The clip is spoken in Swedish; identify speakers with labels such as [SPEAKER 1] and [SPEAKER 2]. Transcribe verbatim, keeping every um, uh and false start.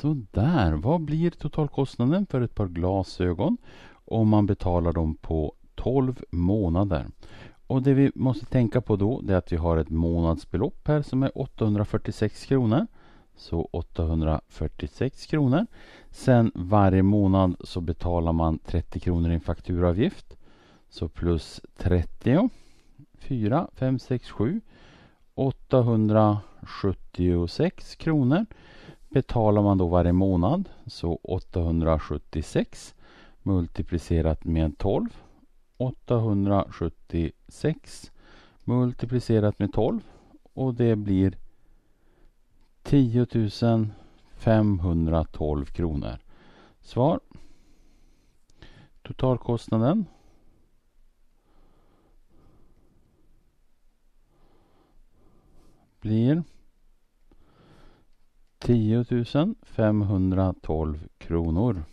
[SPEAKER 1] Så där, vad blir totalkostnaden för ett par glasögon om man betalar dem på tolv månader? Och det vi måste tänka på då är att vi har ett månadsbelopp här som är åttahundrafyrtiosex kronor. Så åttahundrafyrtiosex kronor. Sen varje månad så betalar man trettio kronor i en fakturaavgift. Så plus trettio. fyra, fem, sex, sju. åttahundrasjuttiosex kronor betalar man då varje månad. Så åttahundrasjuttiosex multiplicerat med tolv. åttahundrasjuttiosex multiplicerat med tolv. Och det blir tio tusen femhundratolv kronor. Svar. Totalkostnaden blir tio tusen femhundratolv kronor.